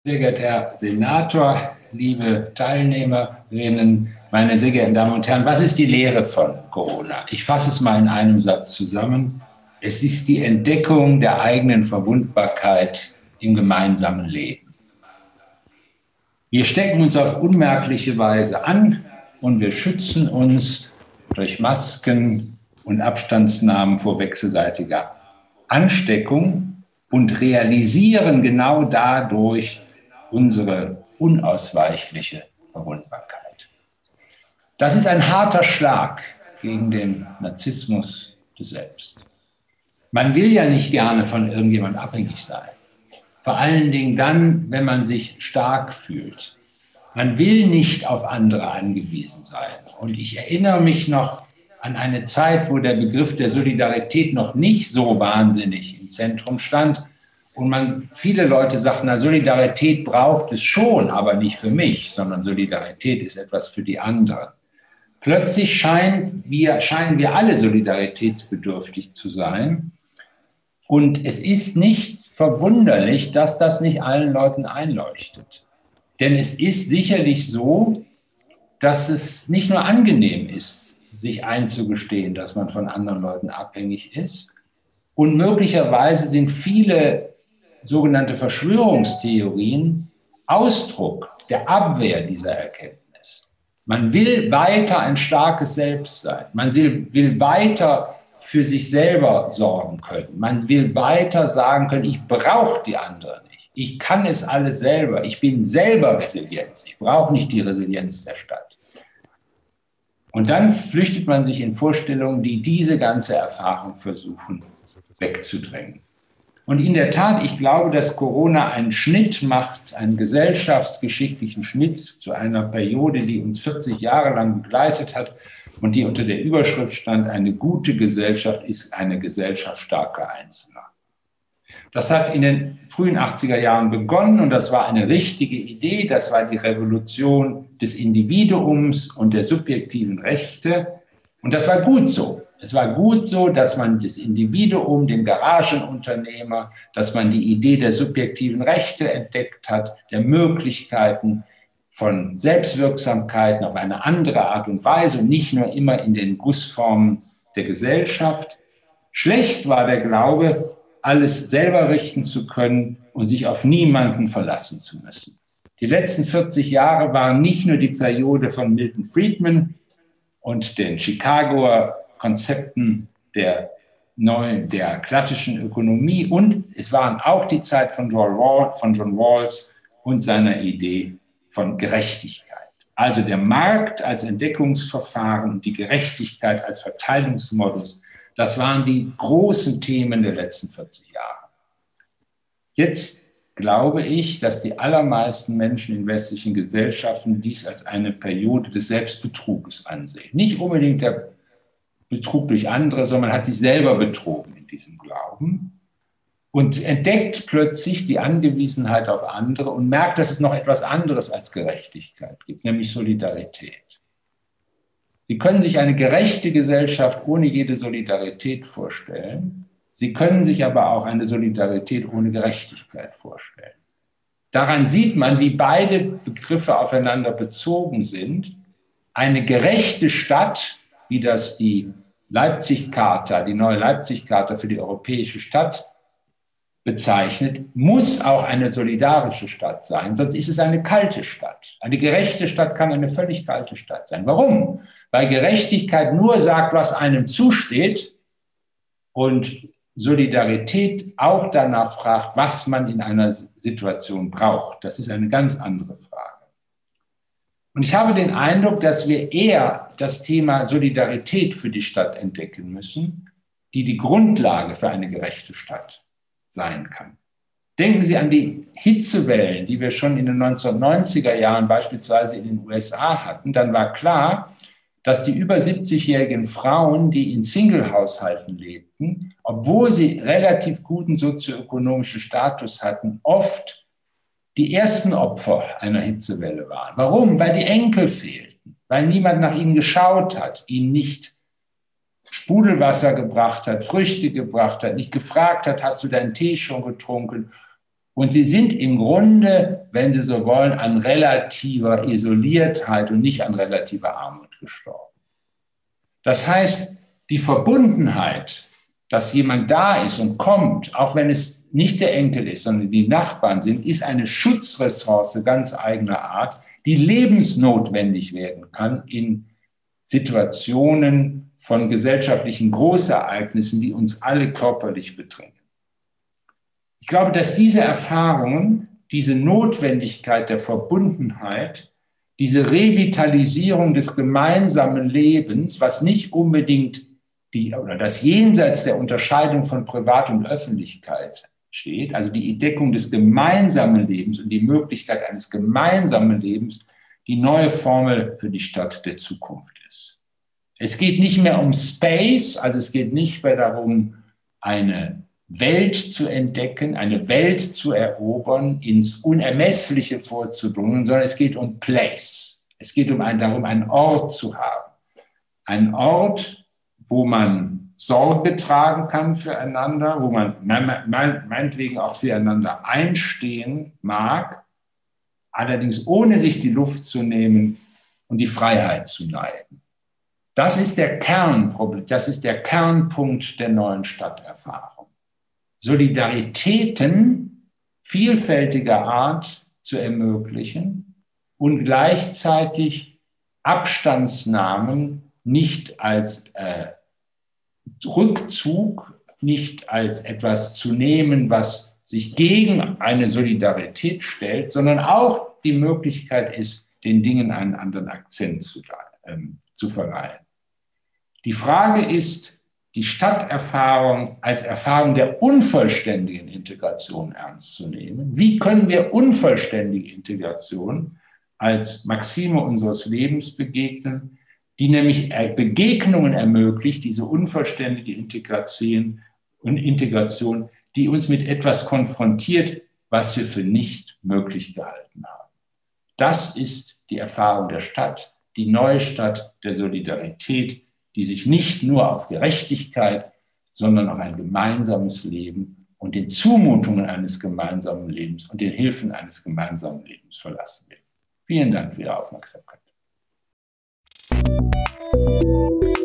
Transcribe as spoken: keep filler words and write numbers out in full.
Sehr geehrter Herr Senator, liebe Teilnehmerinnen, meine sehr geehrten Damen und Herren, was ist die Lehre von Corona? Ich fasse es mal in einem Satz zusammen. Es ist die Entdeckung der eigenen Verwundbarkeit im gemeinsamen Leben. Wir stecken uns auf unmerkliche Weise an und wir schützen uns durch Masken und Abstandsnahmen vor wechselseitiger Ansteckung und realisieren genau dadurch unsere unausweichliche Verwundbarkeit. Das ist ein harter Schlag gegen den Narzissmus des Selbst. Man will ja nicht gerne von irgendjemandem abhängig sein. Vor allen Dingen dann, wenn man sich stark fühlt. Man will nicht auf andere angewiesen sein. Und ich erinnere mich noch an eine Zeit, wo der Begriff der Solidarität noch nicht so wahnsinnig im Zentrum stand. Und man, viele Leute sagten, na, Solidarität braucht es schon, aber nicht für mich, sondern Solidarität ist etwas für die anderen. Plötzlich scheinen wir, scheinen wir alle solidaritätsbedürftig zu sein. Und es ist nicht verwunderlich, dass das nicht allen Leuten einleuchtet. Denn es ist sicherlich so, dass es nicht nur angenehm ist, sich einzugestehen, dass man von anderen Leuten abhängig ist. Und möglicherweise sind viele sogenannte Verschwörungstheorien Ausdruck der Abwehr dieser Erkenntnis. Man will weiter ein starkes Selbst sein. Man will, will weiter für sich selber sorgen können. Man will weiter sagen können, ich brauche die anderen nicht. Ich kann es alles selber. Ich bin selber Resilienz. Ich brauche nicht die Resilienz der Stadt. Und dann flüchtet man sich in Vorstellungen, die diese ganze Erfahrung versuchen wegzudrängen. Und in der Tat, ich glaube, dass Corona einen Schnitt macht, einen gesellschaftsgeschichtlichen Schnitt zu einer Periode, die uns vierzig Jahre lang begleitet hat und die unter der Überschrift stand, eine gute Gesellschaft ist eine Gesellschaft starker Einzelner. Das hat in den frühen achtziger Jahren begonnen und das war eine richtige Idee. Das war die Revolution des Individuums und der subjektiven Rechte. Und das war gut so. Es war gut so, dass man das Individuum, den Garagenunternehmer, dass man die Idee der subjektiven Rechte entdeckt hat, der Möglichkeiten von Selbstwirksamkeiten auf eine andere Art und Weise und nicht nur immer in den Gussformen der Gesellschaft. Schlecht war der Glaube, alles selber richten zu können und sich auf niemanden verlassen zu müssen. Die letzten vierzig Jahre waren nicht nur die Periode von Milton Friedman und den Chicagoer Konzepten der neuen, der klassischen Ökonomie und es waren auch die Zeit von John Rawls, von John Rawls und seiner Idee von Gerechtigkeit. Also der Markt als Entdeckungsverfahren und die Gerechtigkeit als Verteilungsmodus, das waren die großen Themen der letzten vierzig Jahre. Jetzt glaube ich, dass die allermeisten Menschen in westlichen Gesellschaften dies als eine Periode des Selbstbetruges ansehen. Nicht unbedingt der Betrug durch andere, sondern man hat sich selber betrogen in diesem Glauben und entdeckt plötzlich die Angewiesenheit auf andere und merkt, dass es noch etwas anderes als Gerechtigkeit gibt, nämlich Solidarität. Sie können sich eine gerechte Gesellschaft ohne jede Solidarität vorstellen. Sie können sich aber auch eine Solidarität ohne Gerechtigkeit vorstellen. Daran sieht man, wie beide Begriffe aufeinander bezogen sind. Eine gerechte Stadt, wie das die Leipzig-Charta, die neue Leipzig-Charta für die europäische Stadt bezeichnet, muss auch eine solidarische Stadt sein, sonst ist es eine kalte Stadt. Eine gerechte Stadt kann eine völlig kalte Stadt sein. Warum? Weil Gerechtigkeit nur sagt, was einem zusteht und Solidarität auch danach fragt, was man in einer Situation braucht. Das ist eine ganz andere Frage. Und ich habe den Eindruck, dass wir eher das Thema Solidarität für die Stadt entdecken müssen, die die Grundlage für eine gerechte Stadt sein kann. Denken Sie an die Hitzewellen, die wir schon in den neunzehnhundertneunziger Jahren beispielsweise in den U S A hatten. Dann war klar, dass die über siebzigjährigen Frauen, die in Single-Haushalten lebten, obwohl sie relativ guten sozioökonomischen Status hatten, oft die ersten Opfer einer Hitzewelle waren. Warum? Weil die Enkel fehlten, weil niemand nach ihnen geschaut hat, ihnen nicht Sprudelwasser gebracht hat, Früchte gebracht hat, nicht gefragt hat, hast du deinen Tee schon getrunken? Und sie sind im Grunde, wenn Sie so wollen, an relativer Isoliertheit und nicht an relativer Armut gestorben. Das heißt, die Verbundenheit, dass jemand da ist und kommt, auch wenn es nicht der Enkel ist, sondern die Nachbarn sind, ist eine Schutzressource ganz eigener Art, die lebensnotwendig werden kann in Situationen von gesellschaftlichen Großereignissen, die uns alle körperlich bedrängen. Ich glaube, dass diese Erfahrungen, diese Notwendigkeit der Verbundenheit, diese Revitalisierung des gemeinsamen Lebens, was nicht unbedingt die, oder das jenseits der Unterscheidung von Privat und Öffentlichkeit steht, also die Entdeckung des gemeinsamen Lebens und die Möglichkeit eines gemeinsamen Lebens, die neue Formel für die Stadt der Zukunft ist. Es geht nicht mehr um Space, also es geht nicht mehr darum, eine Welt zu entdecken, eine Welt zu erobern, ins Unermessliche vorzudringen, sondern es geht um Place. Es geht um ein, darum, einen Ort zu haben. Ein Ort, wo man Sorge tragen kann füreinander, wo man meinetwegen auch füreinander einstehen mag, allerdings ohne sich die Luft zu nehmen und die Freiheit zu neiden. Das ist der Kernproblem, das ist der Kernpunkt der neuen Stadterfahrung. Solidaritäten vielfältiger Art zu ermöglichen und gleichzeitig Abstandsnahmen nicht als äh, Rückzug, nicht als etwas zu nehmen, was sich gegen eine Solidarität stellt, sondern auch die Möglichkeit ist, den Dingen einen anderen Akzent zu, ähm, zu verleihen. Die Frage ist, die Stadterfahrung als Erfahrung der unvollständigen Integration ernst zu nehmen. Wie können wir unvollständige Integration als Maxime unseres Lebens begegnen, die nämlich Begegnungen ermöglicht, diese unvollständige Integration, und Integration, die uns mit etwas konfrontiert, was wir für nicht möglich gehalten haben. Das ist die Erfahrung der Stadt, die neue Stadt der Solidarität, die sich nicht nur auf Gerechtigkeit, sondern auf ein gemeinsames Leben und den Zumutungen eines gemeinsamen Lebens und den Hilfen eines gemeinsamen Lebens verlassen will. Vielen Dank für Ihre Aufmerksamkeit.